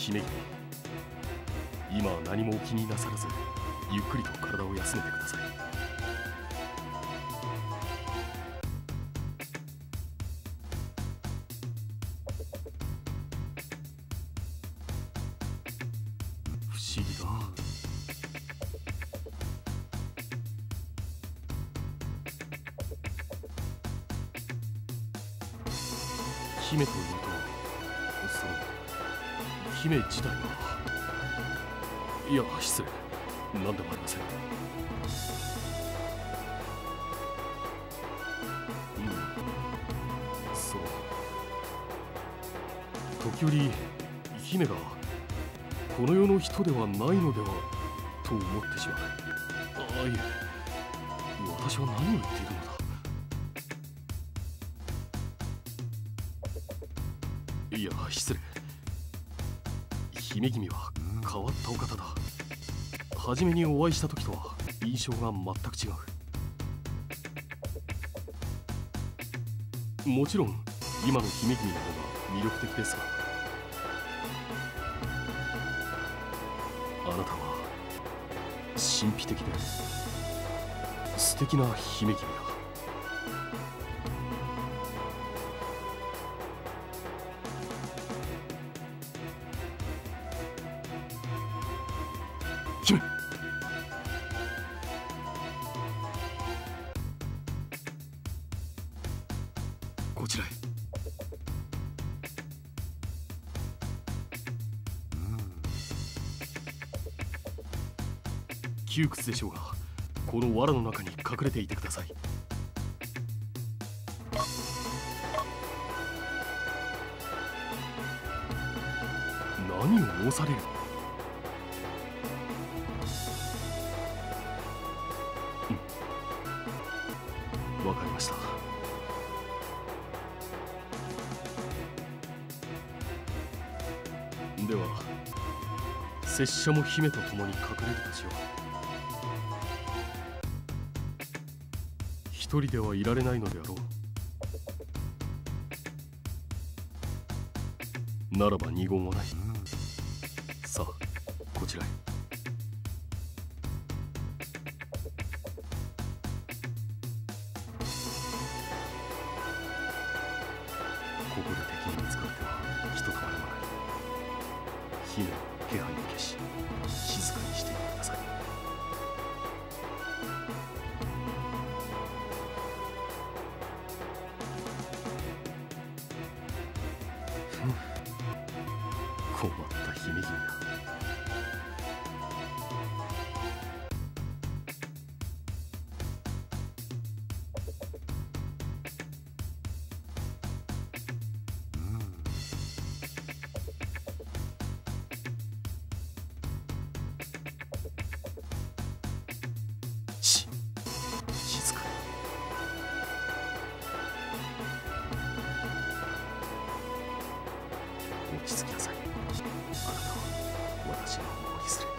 姫君、今は何もお気になさらず、ゆっくりと体を休めてください。不思議だ。姫というと、その姫自体が、いや失礼、何でもありません。そう、時折姫がこの世の人ではないのではと思ってしまう。ああ、いえ、私は何を言っているのだ。いや失礼、姫君は変わったお方だ。初めにお会いした時とは印象が全く違う。もちろん今の姫君の方が魅力的ですが、あなたは神秘的で素敵な姫君だ。姫、こちらへ。窮屈でしょうが、この藁の中に隠れていてください。何を申される。わかりました。では拙者も姫と共に隠れるとしよう。一人ではいられないのであろう。ならば二言はない。さあこちらへ。ここで敵に見つかってはひとたまりもない。姫の気配を消し、静かにしていてください。困った姫君だ。静かに。落ち着きなさい。あなたは私がお守りする。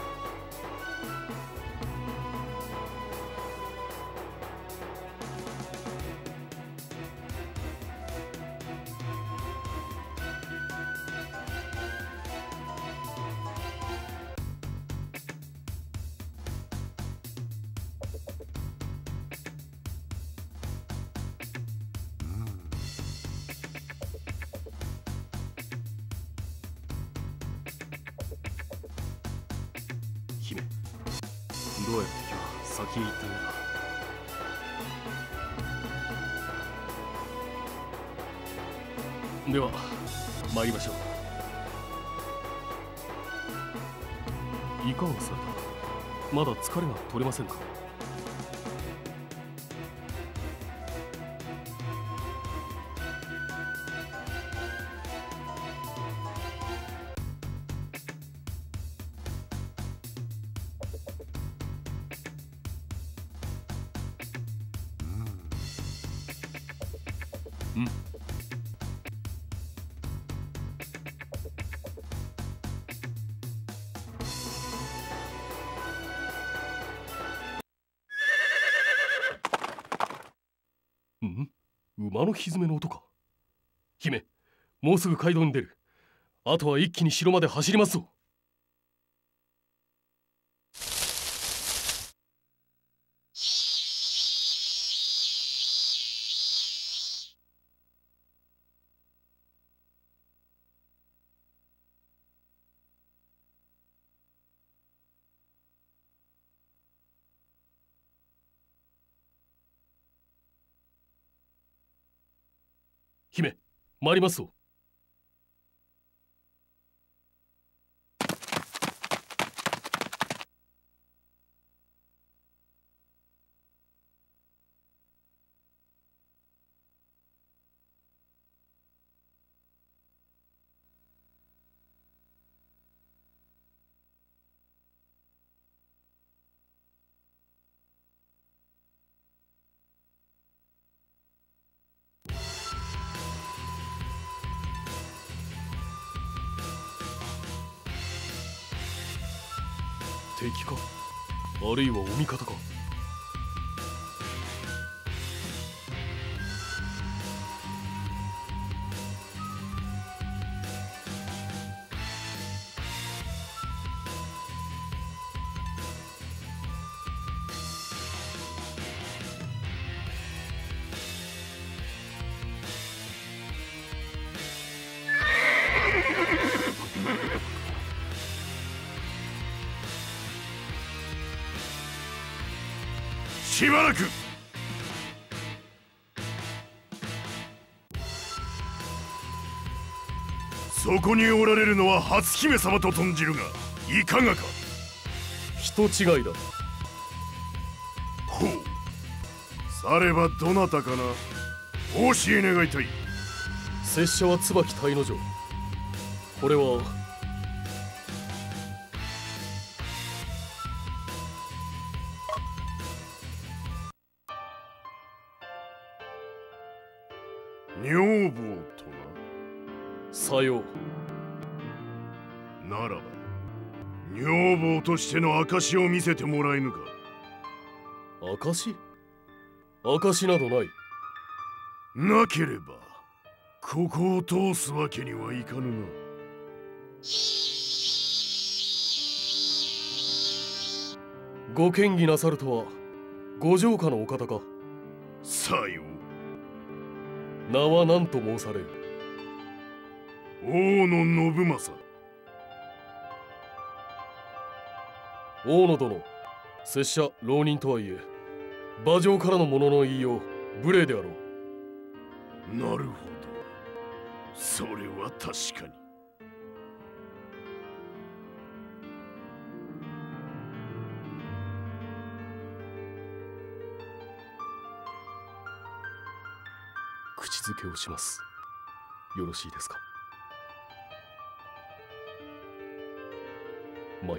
姫、どうやら敵は先へ行ったようだ。では参りましょう。いかがされた。まだ疲れが取れませんか。うん。馬のひづめの音か。姫、もうすぐ街道に出る。 あとは一気に城まで走りますぞ。姫、参りますぞ。敵か、あるいはお味方か。 しばらく。そこにおられるのは初姫様と存じるが、いかがか。 人違いだ。 ほう、さればどなたかな。お教え願いたい。 拙者は椿大之丞。これは女房とな。 さようならば女房としての証を見せてもらえぬか。 証？証などない。 なければここを通すわけにはいかぬな。 ご嫌疑なさるとはご城下のお方か。 さよう。 名は何と申される。 大野信正。 大野殿、拙者浪人とはいえ馬上からの者の言いよう無礼であろう。 なるほど、それは確かに。 口づけをします。よろしいですか。参れ。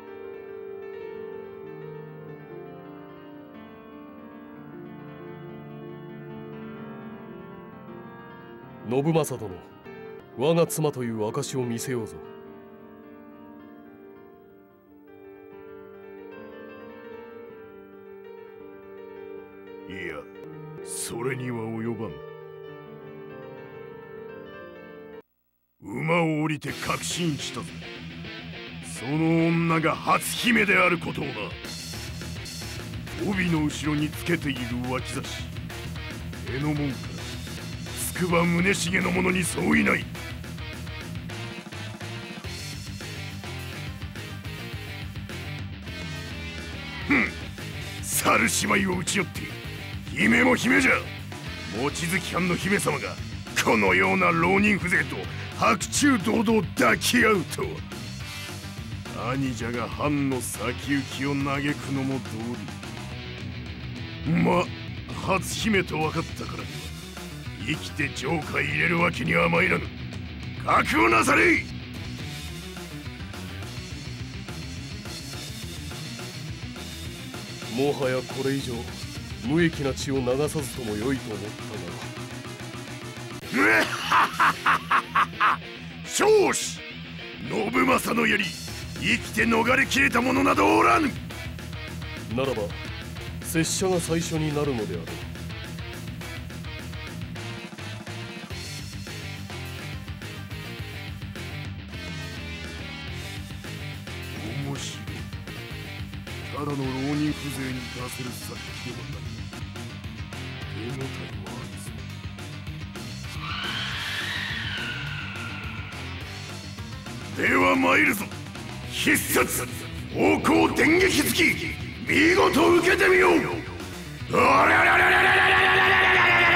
信正殿、我が妻という証を見せようぞ。 いや、それには及ばん。馬を降りて確信したぞ。その女が初姫であることをな。帯の後ろにつけている脇差し、柄の門から筑波宗茂のものに相違ない。猿芝居を打ち寄って姫も姫じゃ。望月藩の姫様がこのような浪人風情と白昼堂々抱き合うとは。兄者が藩の先行きを嘆くのも道理。ま、初姫と分かったからには生きて城下へ入れるわけには参らぬ。覚悟なされい。 もはやこれ以上無益な血を流さずとも良いと思ったが。 少子信正の槍、生きて逃れきれた者などおらぬ。 ならば拙者が最初になるのであろう。 ただの浪人風情に出せる殺気ではない。手応えはありそう。では参るぞ。必殺方向電撃突き、見事受けてみよう。おりゃりゃりゃりゃりゃりゃりゃりゃりゃりゃ。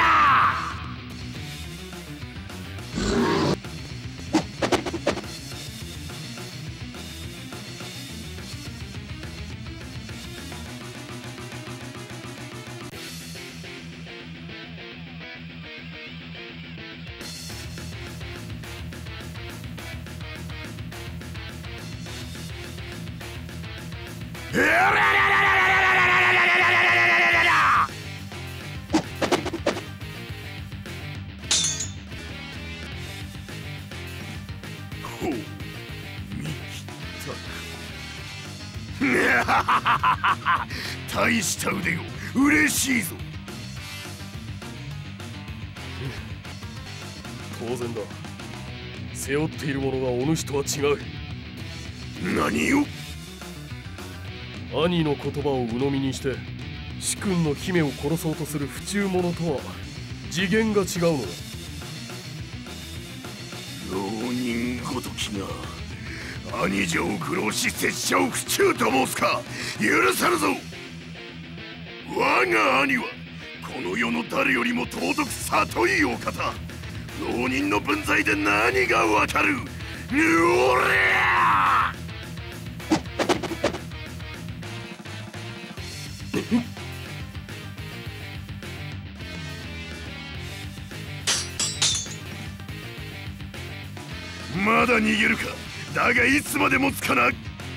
ほう、見切ったか。大した腕よ、嬉しいぞ。 当然だ。背負っているものがお主とは違う。 何を。 兄の言葉を鵜呑みにして主君の姫を殺そうとする不忠者とは次元が違うのだ。 浪人ごときが兄上を苦労し拙者を不忠と申すか。許さぬぞ。我が兄はこの世の誰よりも尊く聡いお方。浪人の分際で何がわかる。おりゃまだ逃げるか。だがいつまでもつかな。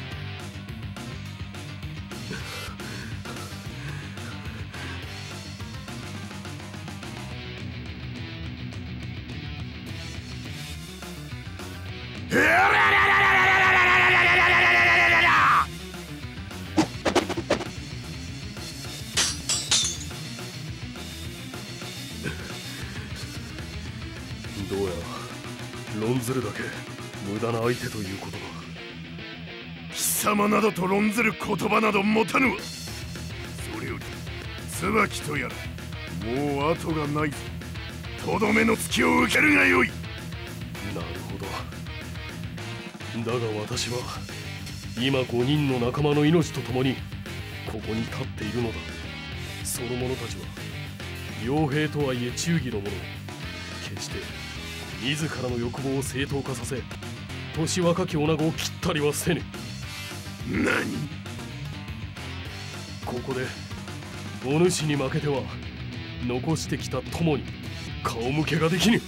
どうやら論ずるだけ無駄な相手ということだ。 貴様などと論ずる言葉など持たぬわ。それより椿とやらもう後がないぞ。とどめの突きを受けるがよい。 なるほど。だが私は今5人の仲間の命と共にここに立っているのだ。その者たちは傭兵とはいえ忠義の者。決して自らの欲望を正当化させ年若き女子を切ったりはせぬ。 何。 ここでお主に負けては残してきた友に顔向けができぬ。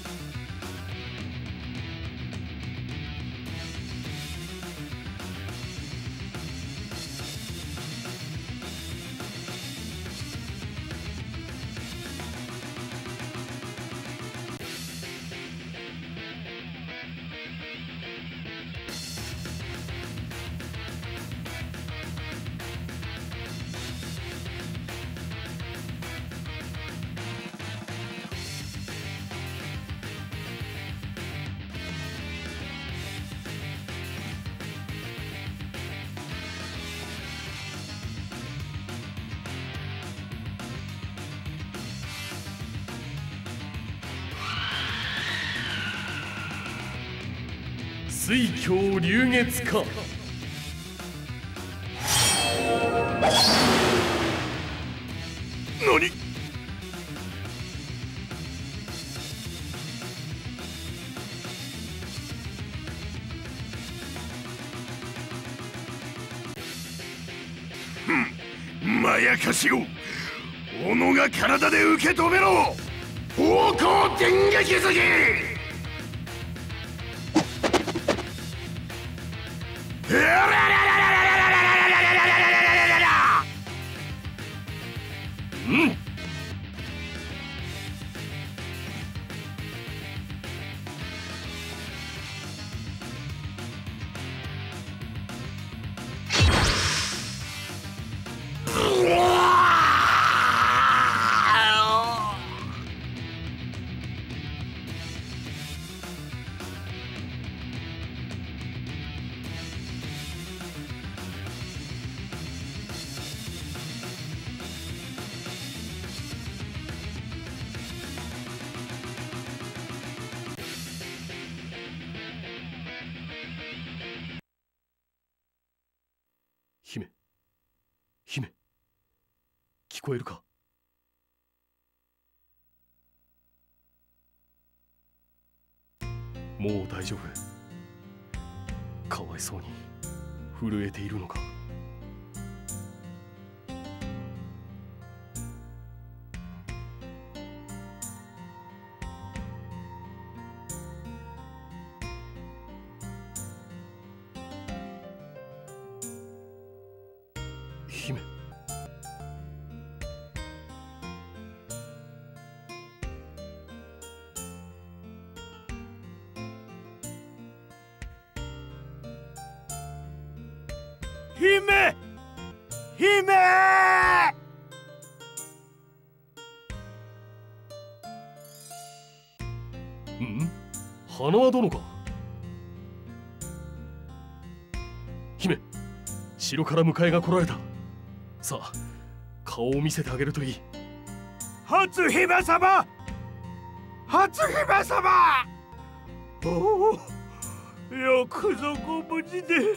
水郷流月か。 何。まやかしを己が体で受け止めろ。方向電撃突き。 姫、聞こえるか？もう大丈夫。かわいそうに震えているのか？姫。 姫！姫！ ん？花輪殿か？姫、城から迎えが来られた。さあ、顔を見せてあげるといい。 初姫様！初姫様！おお、よくぞご無事で。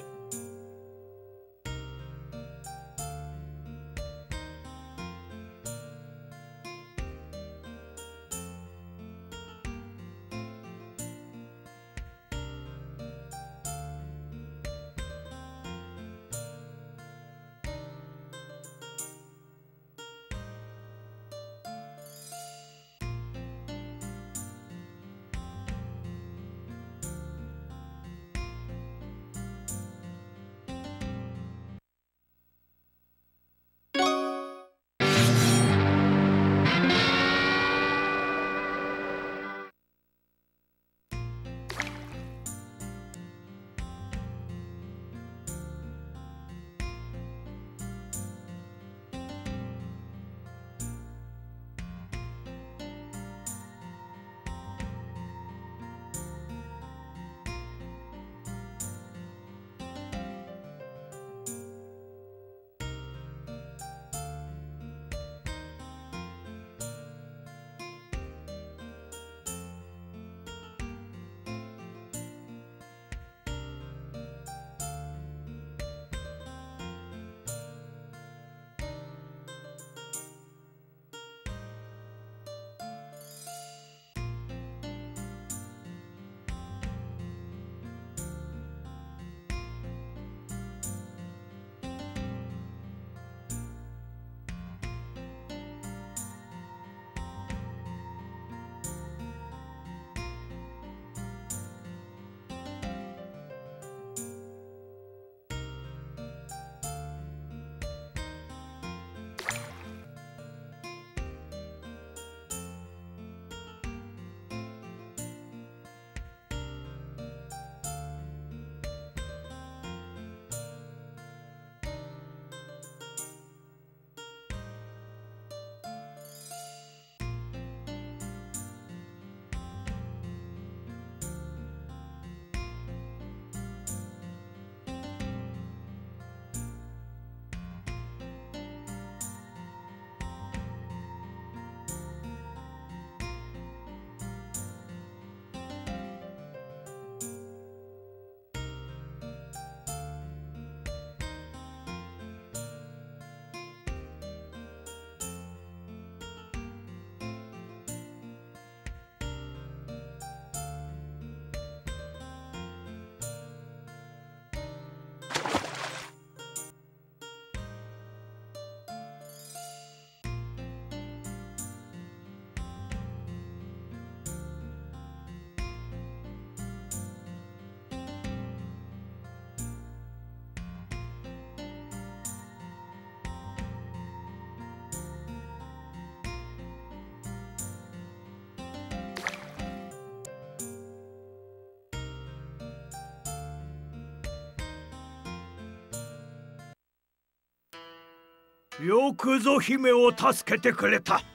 よくぞ姫を助けてくれた。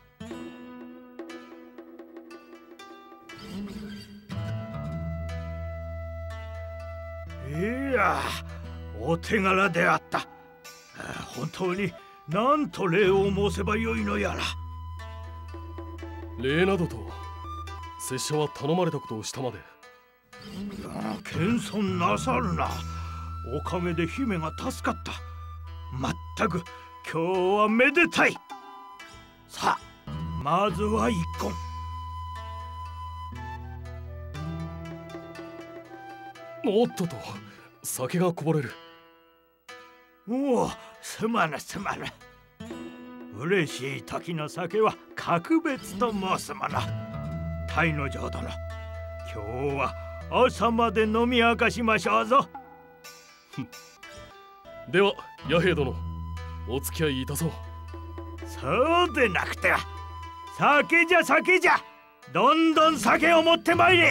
いや、お手柄であった。本当に何と礼を申せばよいのやら。 礼などと、拙者は頼まれたことをしたまで。 謙遜なさるな。おかげで姫が助かった。 まったく今日はめでたい。さあまずは一献。 おっとと、酒がこぼれる。 おお、すまぬすまぬ。嬉しい時の酒は格別と申すもの。鯛之丞殿、今日は朝まで飲み明かしましょうぞ。 では弥平殿、お付き合いいたそう。 そうでなくては。酒じゃ酒じゃ。どんどん酒を持ってまいれ。 はい。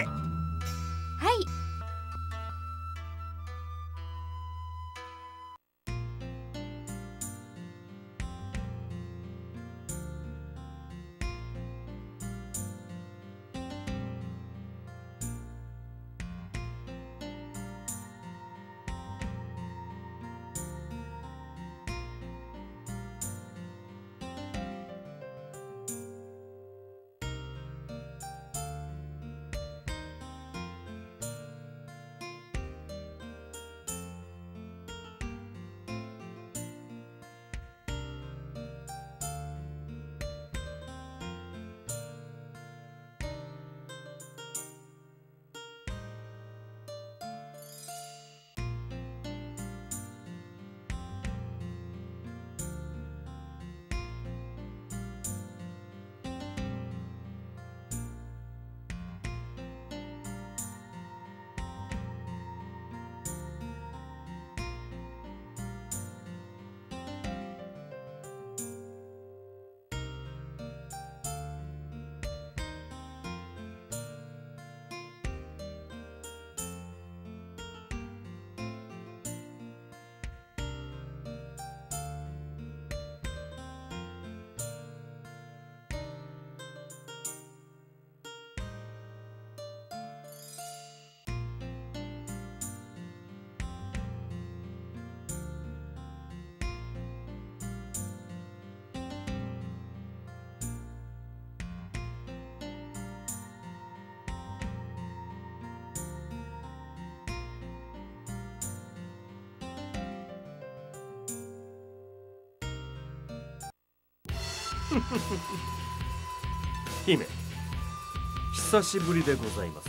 姫、久しぶりでございます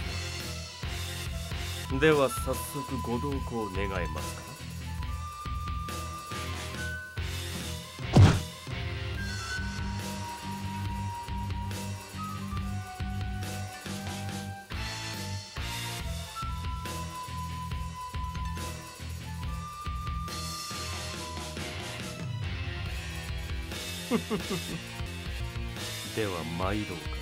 ね。では早速ご同行願えますか。では参ろうか。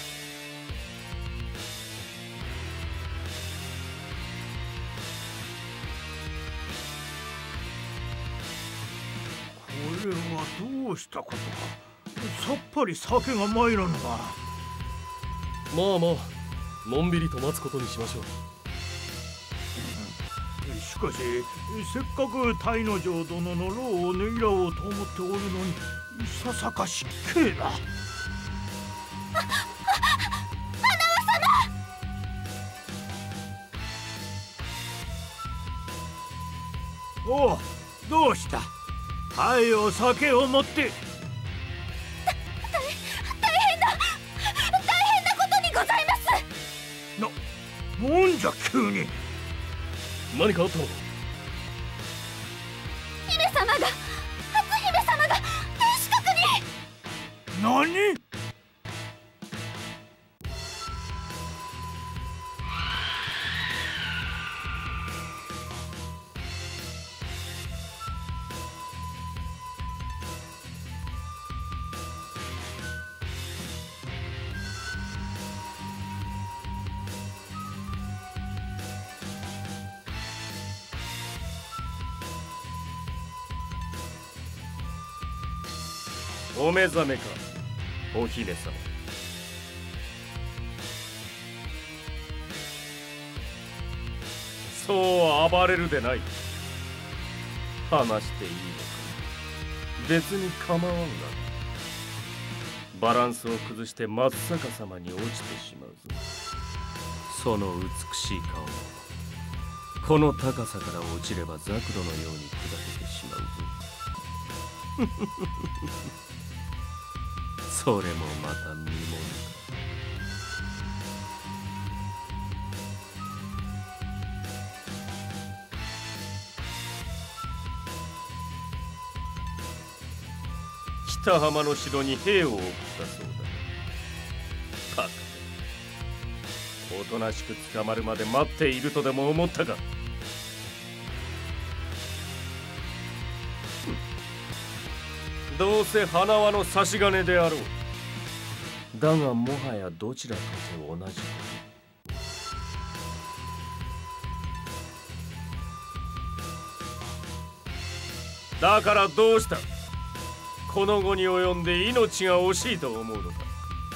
これはどうしたことか。さっぱり酒が参らぬが。 まあまあ、のんびりと待つことにしましょう。 しかしせっかく鯛之丞殿の労をねぎらおうと思っておるのに、いささか失敬な。おう、どうした。はい、お酒を持って。 大変なことにございます。 なんじゃ急に。 何かあったのか。 姫様が、初姫様が天守閣に。 何。 お目覚めか、お姫様。そう暴れるでない。話していいのか。別に構わんが、バランスを崩して真っ逆さまに落ちてしまうぞ。その美しい顔もこの高さから落ちればザクロのように砕けてしまうぞ。 それもまた見ものか。北浜の城に兵を送ったそうだ。バカ。おとなしく捕まるまで待っているとでも思ったか。どうせ花輪の差し金であろう。だがもはやどちらとて同じだ。だからどうした。この後に及んで命が惜しいと思うのか。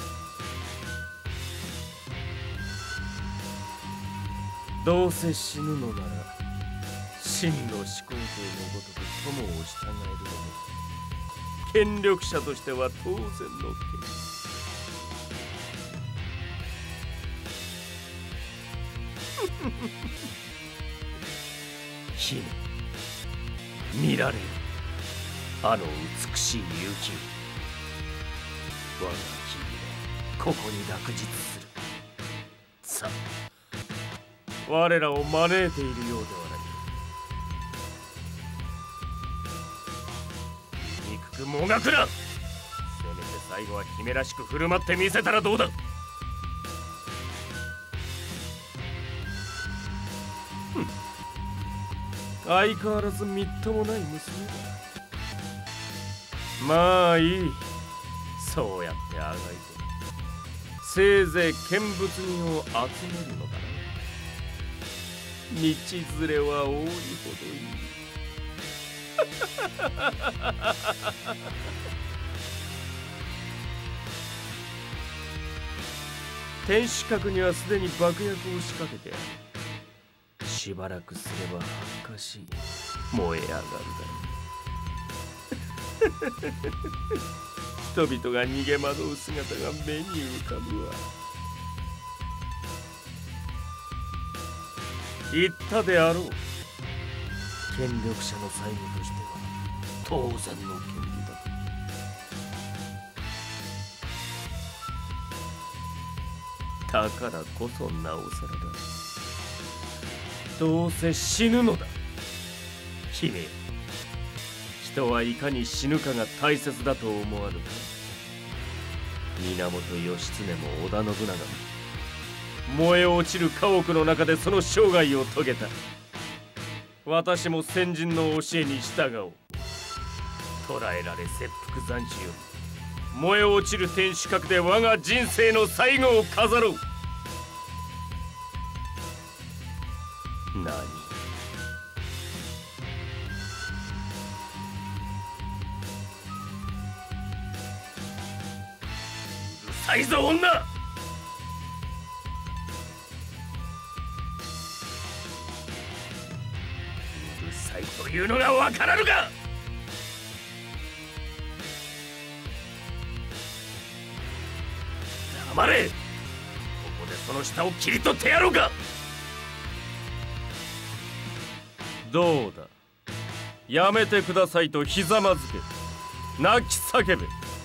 どうせ死ぬのなら真の始皇帝のごとく友を従えるのも権力者としては当然の権利。姫、見られるあの美しい勇気を。我が君はここに落日する。さあ、我らを招いているようではないか。憎くもがくな。せめて最後は姫らしく振る舞ってみせたらどうだ。相変わらずみっともない娘だ。まあいい。そうやってあがいてせいぜい見物人を集めるのだな。道連れは多いほどいい。天守閣にはすでに爆薬を仕掛けてある。しばらくすれば発火し燃え上がるだろう。人々が逃げ惑う姿が目に浮かぶわ。言ったであろう。権力者の最後としては当然の権利だ。だからこそなおさらだ。どうせ死ぬのだ。姫、人はいかに死ぬかが大切だと思わぬか。源義経も織田信長も燃え落ちる家屋の中でその生涯を遂げた。私も先人の教えに従おう。捕らえられ切腹斬首より燃え落ちる天守閣で我が人生の最後を飾ろう。何？うるさいぞ女！うるさいというのがわからぬか！黙れ！ここでその下を切り取ってやろうか！どうだ、やめてくださいとひざまずけ、泣き叫べ。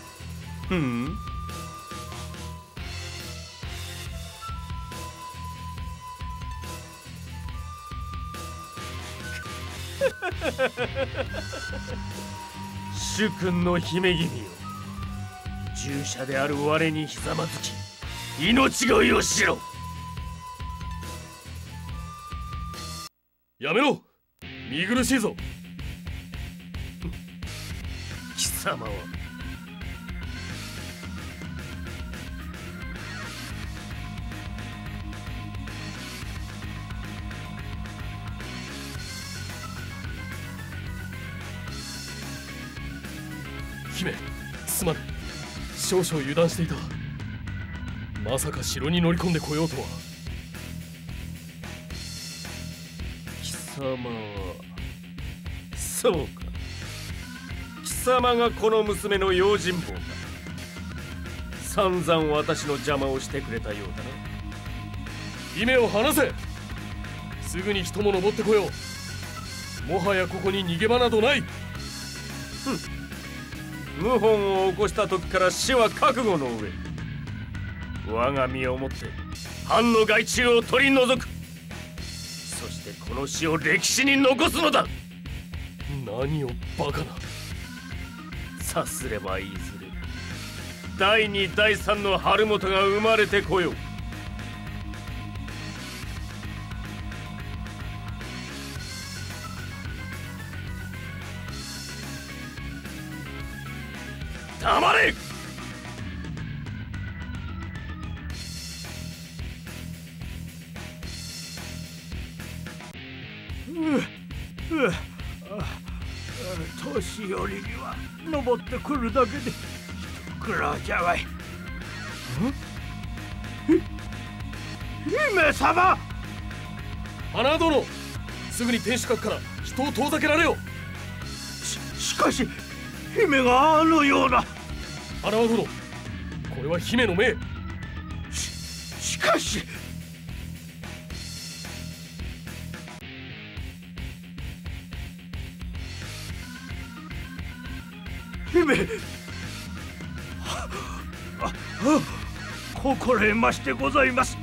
主君の姫君よ、従者である我にひざまずき命乞いをしろ。 やめろ、見苦しいぞ。 貴様は姫、すまぬ。少々油断していた。まさか城に乗り込んでこようとは。 貴様はそうか。貴様がこの娘の用心棒か。散々私の邪魔をしてくれたようだな。 姫を離せ。すぐに人も登ってこよう。もはやここに逃げ場などない。 謀反を起こした時から死は覚悟の上、我が身をもって藩の害虫を取り除く。そしてこの死を歴史に残すのだ。 何をバカな。 さすればいずれ第二第三の春元が生まれてこよう。黙れ。 年寄りには登ってくるだけで苦労じゃわい。姫様。 花殿、すぐに天守閣から人を遠ざけられよ。 しかし姫があのような。 花輪殿、これは姫の命。 しかし姫、心得ましてございます。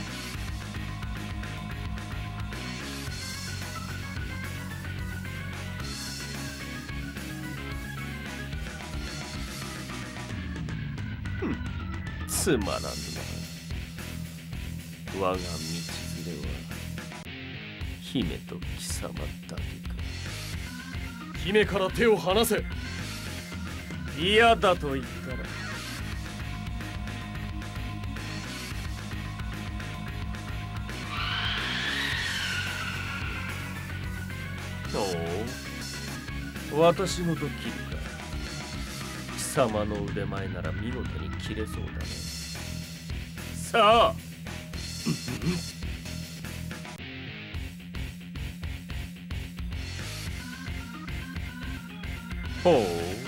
つまらんな。我が道連れは姫と貴様だけか。 姫から手を離せ。 嫌だと言ったらおう、私ごと切るか。貴様の腕前なら見事に切れそうだね。さあほう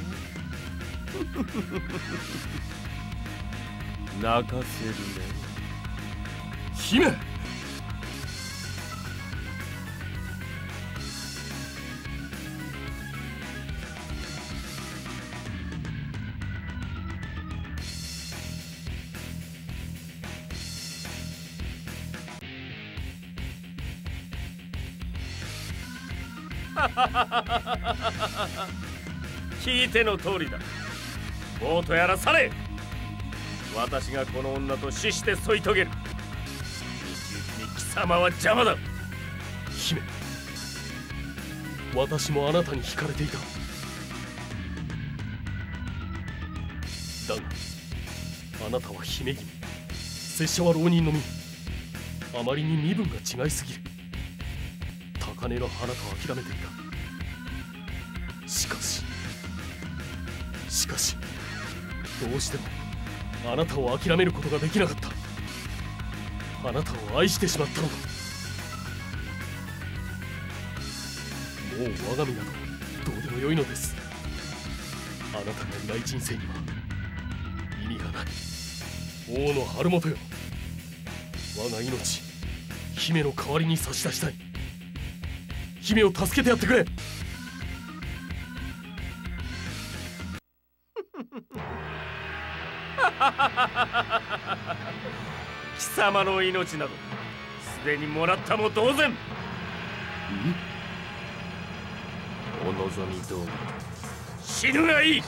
泣かせるね。 姫。 聞いての通りだ。ボートやらされ。私がこの女と死して添い遂げる。道行きに貴様は邪魔だ。 姫、私もあなたに惹かれていた。だがあなたは姫君、拙者は浪人の身。あまりに身分が違いすぎる。高嶺の花と諦めていた。しかしどうしてもあなたを諦めることができなかった。あなたを愛してしまったのだ。もう我が身などどうでもよいのです。あなたがいない人生には意味がない。王の春元よ、我が命、姫の代わりに差し出したい。姫を助けてやってくれ。 貴様の命などすでにもらったも同然。お望み通り死ぬがいい。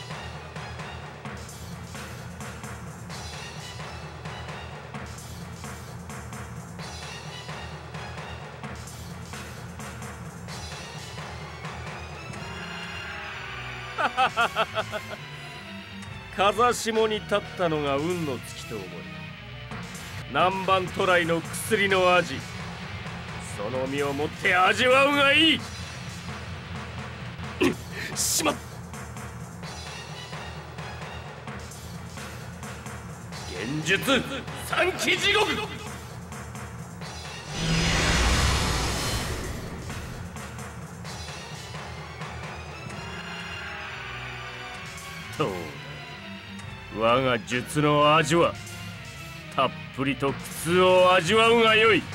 風下に立ったのが運の尽きと思い、南蛮渡来の薬の味、その身をもって味わうがいい。 しまっ。 現術三鬼地獄。どうだ、我が術の味はたっぷりと苦痛を味わうがよい。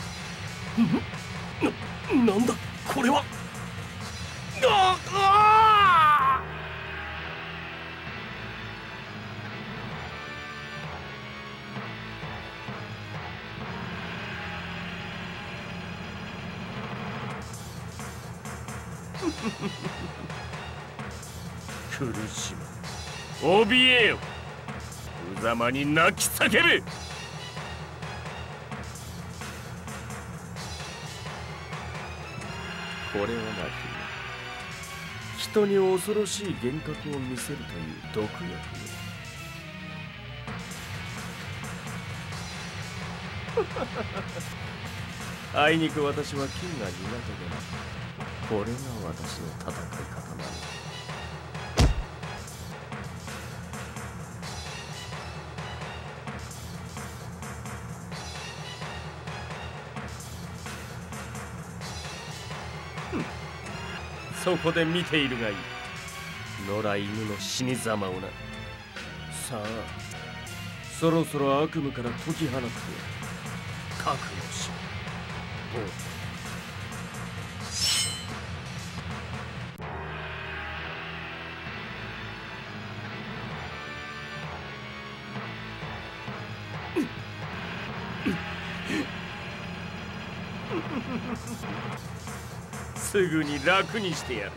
なんだこれは。 苦しむ、怯えよ、無様に泣き叫べ。これはな、人に恐ろしい幻覚を見せるという毒薬よ。あいにく私は金が苦手でな。これが私の戦い方なの。そこで見ているがいい。野良犬の死に様をな。さあ、そろそろ悪夢から解き放って覚悟しろ。すぐに楽にしてやる。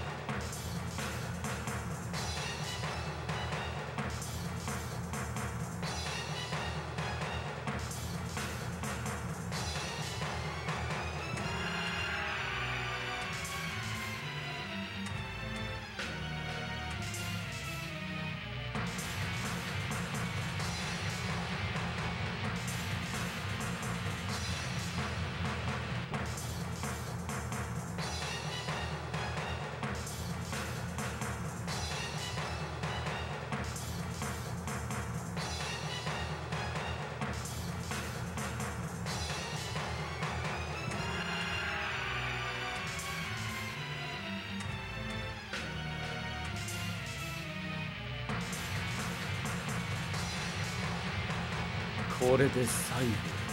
これで最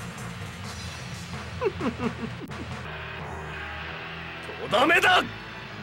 後。とどめだ。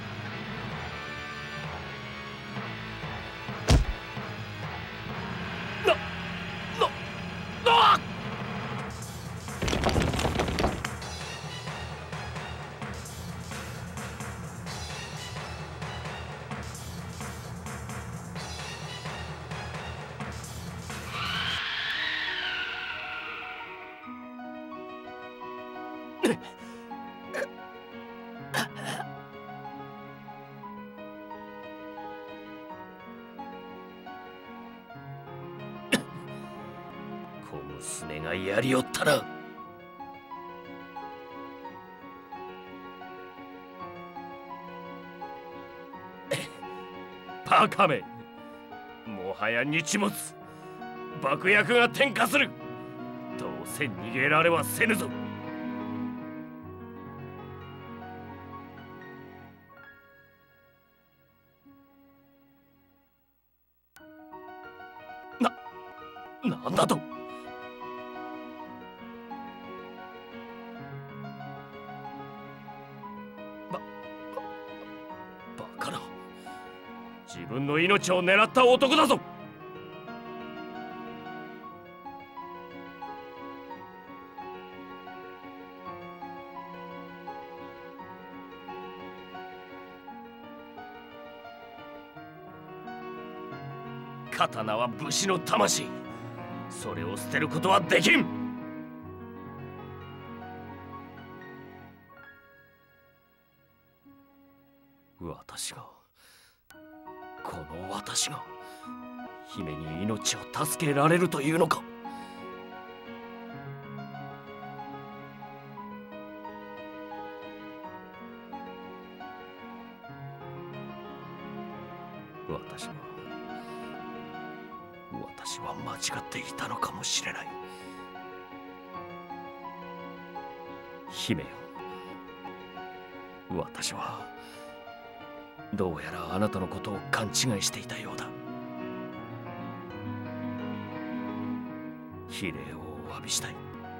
小娘がやりおったな。バカめ、もはや日没。爆薬が点火する。どうせ逃げられはせぬぞ。なんだと。バカな。自分の命を狙った男だぞ。刀は武士の魂。それを捨てることはできん。私が、この私が姫に命を助けられるというのか。私は間違っていたのかもしれない。姫よ、私はどうやらあなたのことを勘違いしていたようだ。非礼をお詫びしたい。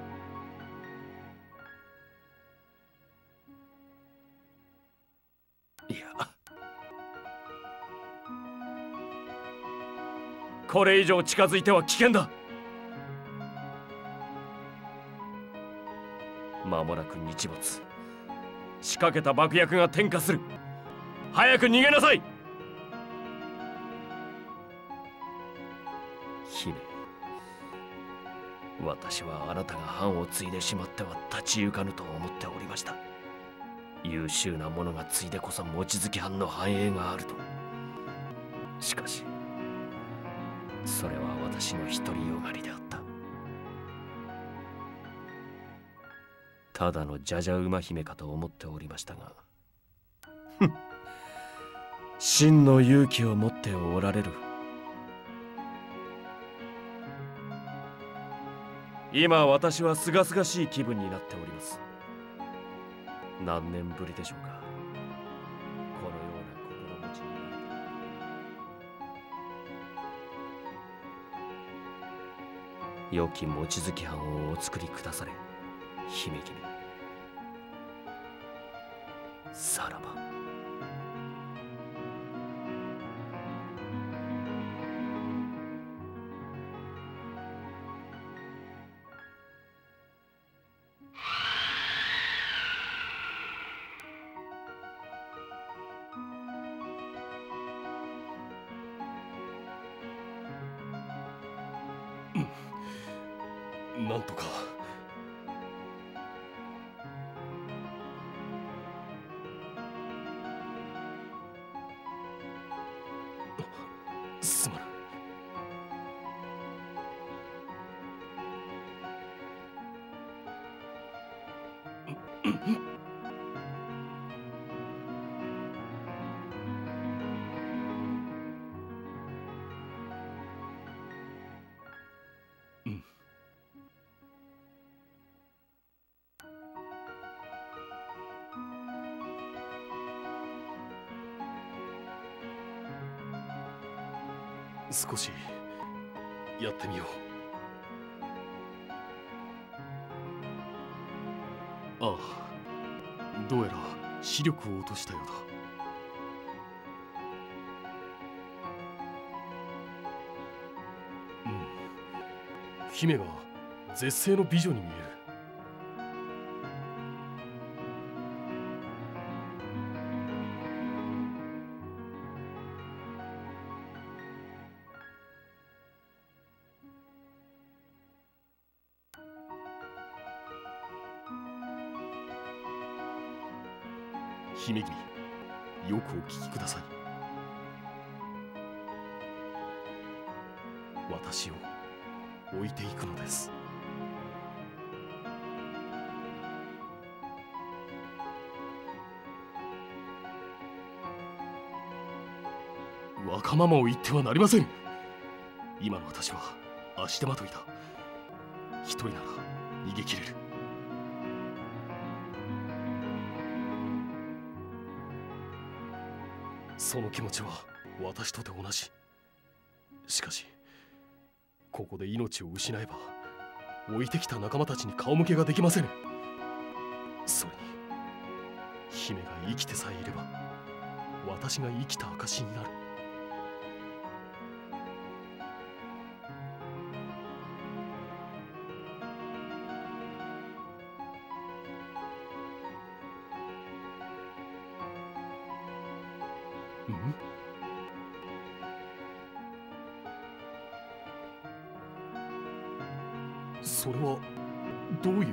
いや、これ以上近づいては危険だ。間もなく日没。仕掛けた爆薬が点火する。 早く逃げなさい。姫、私はあなたが藩を継いでしまっては立ち行かぬと思っておりました。優秀な者が継いでこそ望月藩の繁栄があると。しかしそれは私の独りよがりであった。ただのじゃじゃ馬姫かと思っておりましたが、真の勇気を持っておられる。今私はすがすがしい気分になっております。何年ぶりでしょうか、このような心持ちになれた。良き望月藩をお作りくだされ、姫君。さらば。 なんとか。すまぬ。少しやってみよう。ああ、どうやら視力を落としたようだ。姫が絶世の美女に見える。姫君、よくお聞きください。私を置いていくのです。わがままを言ってはなりません。今の私は足手まといだ。一人なら逃げ切れる。その気持ちは私とて同じ。しかしここで命を失えば置いてきた仲間たちに顔向けができませぬ。それに姫が生きてさえいれば私が生きた証になる。それはどういう。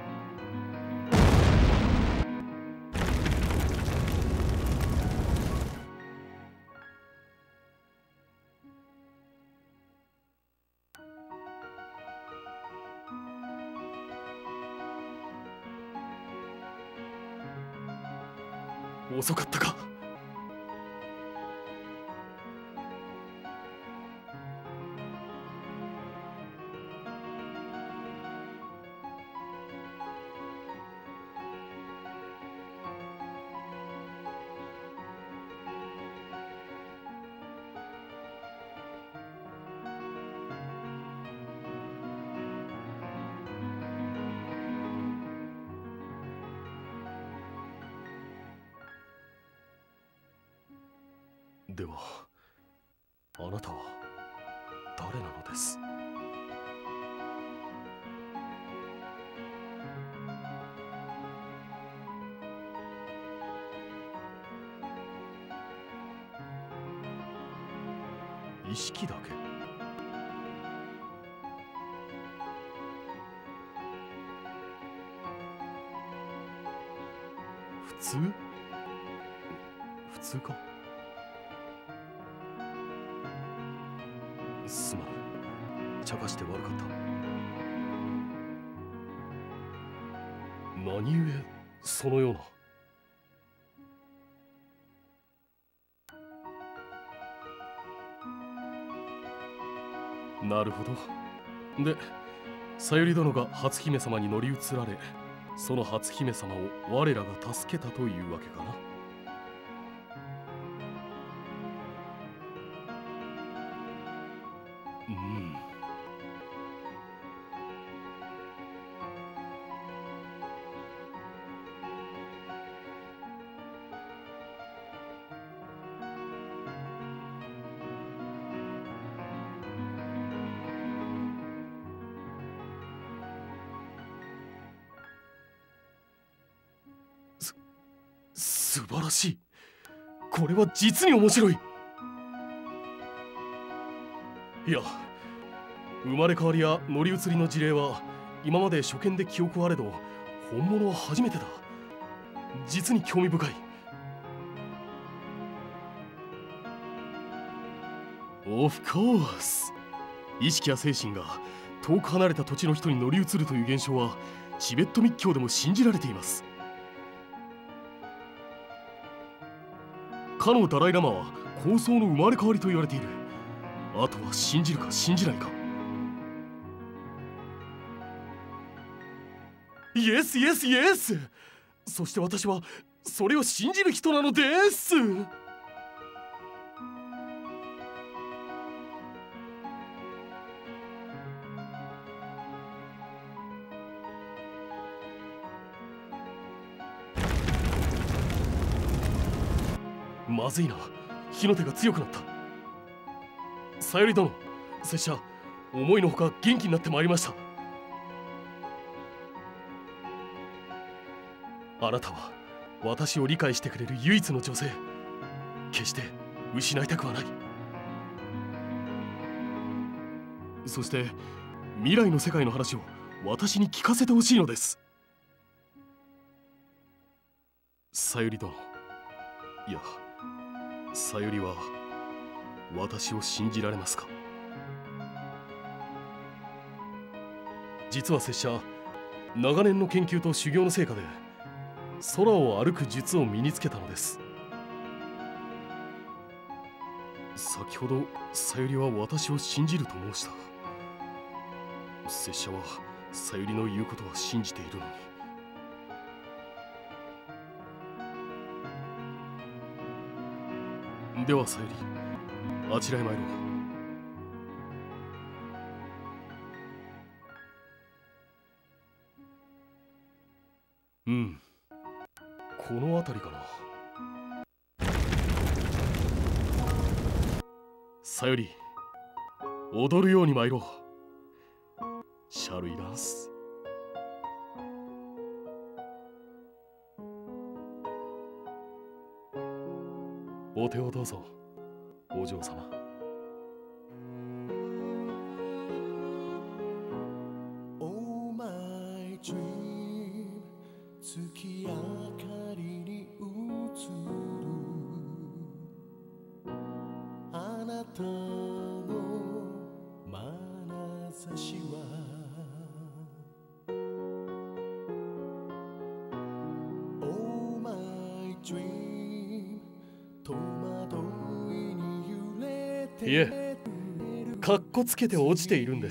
遅かったか。ではあなたは誰なのです？ 意識だけ。普通か。すまん、茶化して悪かった。何故そのような。なるほど。で、さゆり殿が初姫様に乗り移られ、その初姫様を我らが助けたというわけかな。素晴らしい。これは実に面白い。いや、生まれ変わりや乗り移りの事例は今まで初見で記憶あれど、本物は初めてだ。実に興味深い。オフコース。意識や精神が遠く離れた土地の人に乗り移るという現象はチベット密教でも信じられています。かのダライラマは高僧の生まれ変わりと言われている。あとは信じるか信じないか。イエスイエスイエス。そして私はそれを信じる人なのです。まずいな、火の手が強くなった。さゆり殿、拙者思いのほか元気になってまいりました。あなたは私を理解してくれる唯一の女性。決して失いたくはない。そして未来の世界の話を私に聞かせてほしいのです。さゆり殿、いや、さゆりは私を信じられますか？実は拙者、長年の研究と修行の成果で空を歩く術を身につけたのです。先ほどさゆりは私を信じると申した。拙者はさゆりの言うことは信じているのに。ではさゆり、あちらへ参ろう。この辺りかな。さゆり、踊るように参ろう。シャルイダンス。お手をどうぞ、お嬢様。 Oh my dream、 月明かりに映るあなたの眼差しはOh my dream、 いえ、かっこつけて落ちているんです。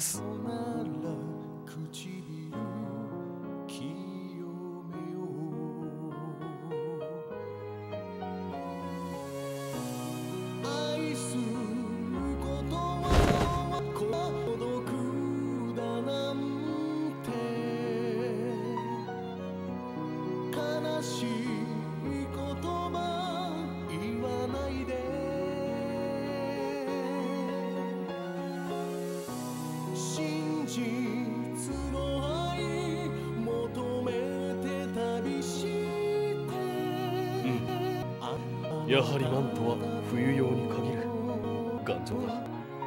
やはりマントは冬用に限る。頑丈だ。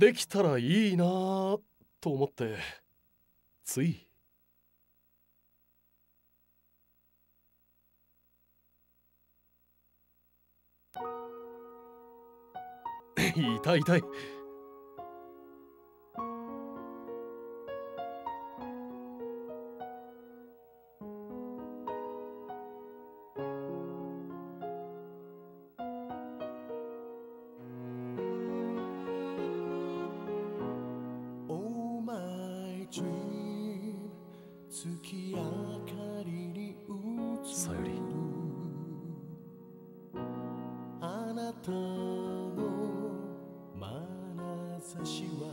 できたらいいなぁと思ってつい。痛い痛い。 Oh my dream 月明かりに映さゆり、 るあなたの眼差しは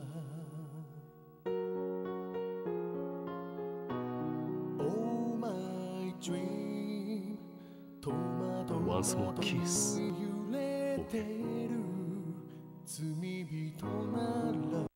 Oh my dream 戸惑う Once more kiss 揺れてる罪人なら